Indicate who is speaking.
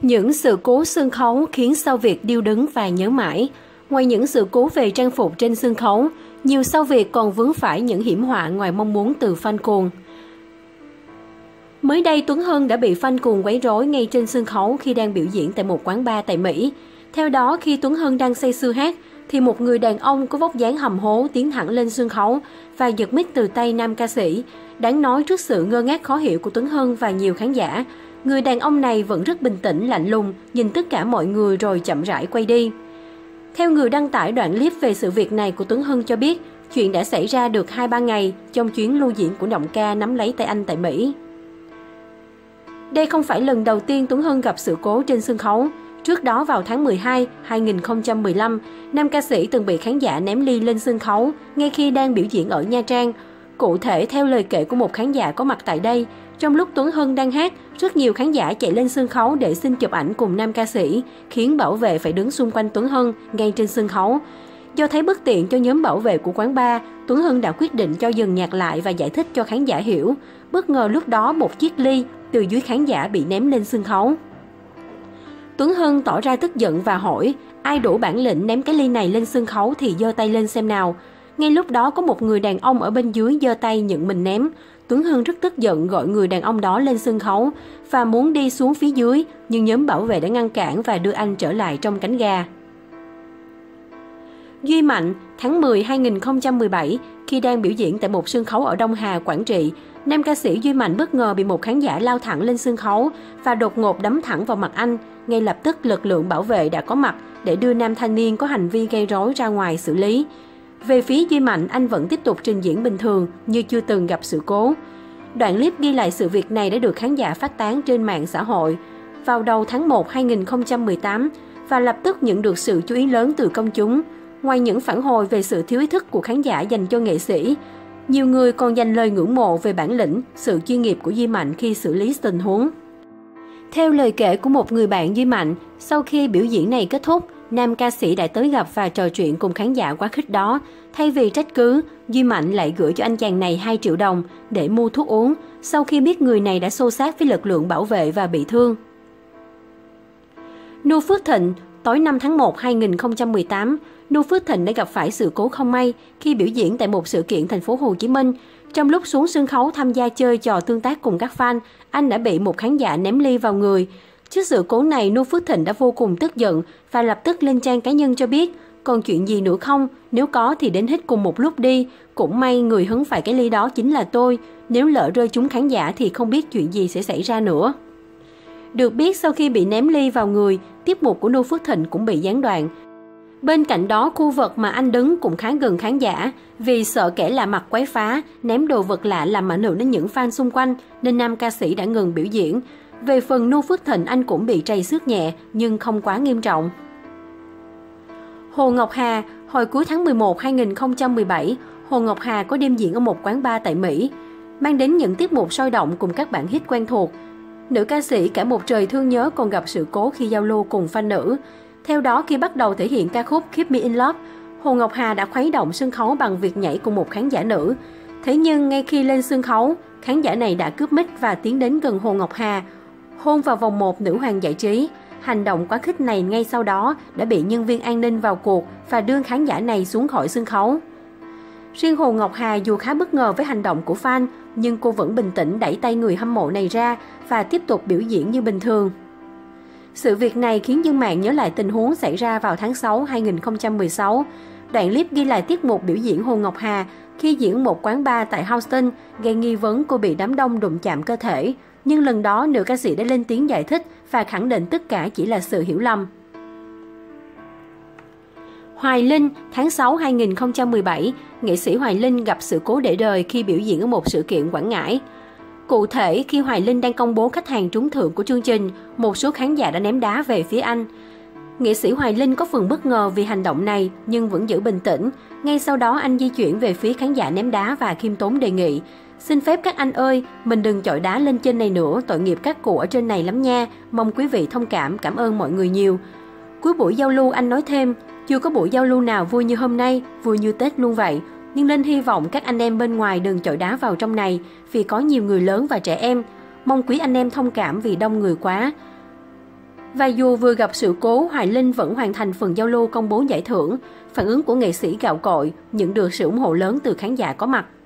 Speaker 1: Những sự cố sân khấu khiến sao Việt điêu đứng và nhớ mãi. Ngoài những sự cố về trang phục trên sân khấu, nhiều sao Việt còn vướng phải những hiểm họa ngoài mong muốn từ fan cuồng. Mới đây, Tuấn Hân đã bị fan cuồng quấy rối ngay trên sân khấu khi đang biểu diễn tại một quán bar tại Mỹ. Theo đó, khi Tuấn Hân đang say sưa hát, thì một người đàn ông có vóc dáng hầm hố tiến thẳng lên sân khấu và giật mic từ tay nam ca sĩ. Đáng nói, trước sự ngơ ngác khó hiểu của Tuấn Hân và nhiều khán giả, người đàn ông này vẫn rất bình tĩnh, lạnh lùng, nhìn tất cả mọi người rồi chậm rãi quay đi. Theo người đăng tải đoạn clip về sự việc này của Tuấn Hân cho biết, chuyện đã xảy ra được 2-3 ngày trong chuyến lưu diễn của giọng ca Nắm Lấy Tay Anh tại Mỹ. Đây không phải lần đầu tiên Tuấn Hân gặp sự cố trên sân khấu. Trước đó vào tháng 12, 2015, nam ca sĩ từng bị khán giả ném ly lên sân khấu ngay khi đang biểu diễn ở Nha Trang. Cụ thể, theo lời kể của một khán giả có mặt tại đây, trong lúc Tuấn Hân đang hát, rất nhiều khán giả chạy lên sân khấu để xin chụp ảnh cùng nam ca sĩ, khiến bảo vệ phải đứng xung quanh Tuấn Hân ngay trên sân khấu. Do thấy bất tiện cho nhóm bảo vệ của quán bar, Tuấn Hân đã quyết định cho dừng nhạc lại và giải thích cho khán giả hiểu. Bất ngờ lúc đó một chiếc ly từ dưới khán giả bị ném lên sân khấu. Tuấn Hân tỏ ra tức giận và hỏi, ai đủ bản lĩnh ném cái ly này lên sân khấu thì giơ tay lên xem nào. Ngay lúc đó có một người đàn ông ở bên dưới giơ tay nhận mình ném. Tuấn Hân rất tức giận gọi người đàn ông đó lên sân khấu và muốn đi xuống phía dưới, nhưng nhóm bảo vệ đã ngăn cản và đưa anh trở lại trong cánh gà. Duy Mạnh, tháng 10 2017, khi đang biểu diễn tại một sân khấu ở Đông Hà, Quảng Trị, nam ca sĩ Duy Mạnh bất ngờ bị một khán giả lao thẳng lên sân khấu và đột ngột đấm thẳng vào mặt anh. Ngay lập tức lực lượng bảo vệ đã có mặt để đưa nam thanh niên có hành vi gây rối ra ngoài xử lý. Về phía Duy Mạnh, anh vẫn tiếp tục trình diễn bình thường như chưa từng gặp sự cố. Đoạn clip ghi lại sự việc này đã được khán giả phát tán trên mạng xã hội vào đầu tháng 1 2018 và lập tức nhận được sự chú ý lớn từ công chúng. Ngoài những phản hồi về sự thiếu ý thức của khán giả dành cho nghệ sĩ, nhiều người còn dành lời ngưỡng mộ về bản lĩnh, sự chuyên nghiệp của Duy Mạnh khi xử lý tình huống. Theo lời kể của một người bạn Duy Mạnh, sau khi biểu diễn này kết thúc, nam ca sĩ đã tới gặp và trò chuyện cùng khán giả quá khích đó. Thay vì trách cứ, Duy Mạnh lại gửi cho anh chàng này 2 triệu đồng để mua thuốc uống, sau khi biết người này đã xô xát với lực lượng bảo vệ và bị thương. Nu Phước Thịnh, tối 5 tháng 1 2018, Nu Phước Thịnh đã gặp phải sự cố không may khi biểu diễn tại một sự kiện thành phố Hồ Chí Minh. Trong lúc xuống sân khấu tham gia chơi trò tương tác cùng các fan, anh đã bị một khán giả ném ly vào người. Trước sự cố này, Nu Phước Thịnh đã vô cùng tức giận và lập tức lên trang cá nhân cho biết, còn chuyện gì nữa không? Nếu có thì đến hết cùng một lúc đi. Cũng may người hứng phải cái ly đó chính là tôi. Nếu lỡ rơi trúng khán giả thì không biết chuyện gì sẽ xảy ra nữa. Được biết, sau khi bị ném ly vào người, tiết mục của Nu Phước Thịnh cũng bị gián đoạn. Bên cạnh đó, khu vực mà anh đứng cũng khá gần khán giả. Vì sợ kẻ lạ mặt quấy phá, ném đồ vật lạ làm ảnh hưởng đến những fan xung quanh, nên nam ca sĩ đã ngừng biểu diễn. Về phần Nu Phước Thịnh, anh cũng bị trầy xước nhẹ, nhưng không quá nghiêm trọng. Hồ Ngọc Hà, hồi cuối tháng 11 2017, Hồ Ngọc Hà có đêm diễn ở một quán bar tại Mỹ, mang đến những tiết mục sôi động cùng các bản hit quen thuộc. Nữ ca sĩ Cả Một Trời Thương Nhớ còn gặp sự cố khi giao lưu cùng fan nữ. Theo đó, khi bắt đầu thể hiện ca khúc Keep Me In Love, Hồ Ngọc Hà đã khuấy động sân khấu bằng việc nhảy cùng một khán giả nữ. Thế nhưng ngay khi lên sân khấu, khán giả này đã cướp mic và tiến đến gần Hồ Ngọc Hà, hôn vào vòng 1 nữ hoàng giải trí. Hành động quá khích này ngay sau đó đã bị nhân viên an ninh vào cuộc và đưa khán giả này xuống khỏi sân khấu. Riêng Hồ Ngọc Hà dù khá bất ngờ với hành động của fan, nhưng cô vẫn bình tĩnh đẩy tay người hâm mộ này ra và tiếp tục biểu diễn như bình thường. Sự việc này khiến dân mạng nhớ lại tình huống xảy ra vào tháng 6 2016. Đoạn clip ghi lại tiết mục biểu diễn Hồ Ngọc Hà khi diễn một quán bar tại Houston, gây nghi vấn cô bị đám đông đụng chạm cơ thể. Nhưng lần đó, nữ ca sĩ đã lên tiếng giải thích và khẳng định tất cả chỉ là sự hiểu lầm. Hoài Linh, tháng 6 2017, nghệ sĩ Hoài Linh gặp sự cố để đời khi biểu diễn ở một sự kiện Quảng Ngãi. Cụ thể, khi Hoài Linh đang công bố khách hàng trúng thưởng của chương trình, một số khán giả đã ném đá về phía anh. Nghệ sĩ Hoài Linh có phần bất ngờ vì hành động này nhưng vẫn giữ bình tĩnh. Ngay sau đó, anh di chuyển về phía khán giả ném đá và khiêm tốn đề nghị: "Xin phép các anh ơi, mình đừng chọi đá lên trên này nữa, tội nghiệp các cụ ở trên này lắm nha, mong quý vị thông cảm, cảm ơn mọi người nhiều." Cuối buổi giao lưu, anh nói thêm: "Chưa có buổi giao lưu nào vui như hôm nay, vui như Tết luôn vậy. Nhưng Linh hy vọng các anh em bên ngoài đừng chọi đá vào trong này, vì có nhiều người lớn và trẻ em. Mong quý anh em thông cảm vì đông người quá." Và dù vừa gặp sự cố, Hoài Linh vẫn hoàn thành phần giao lưu công bố giải thưởng. Phản ứng của nghệ sĩ gạo cội nhận được sự ủng hộ lớn từ khán giả có mặt.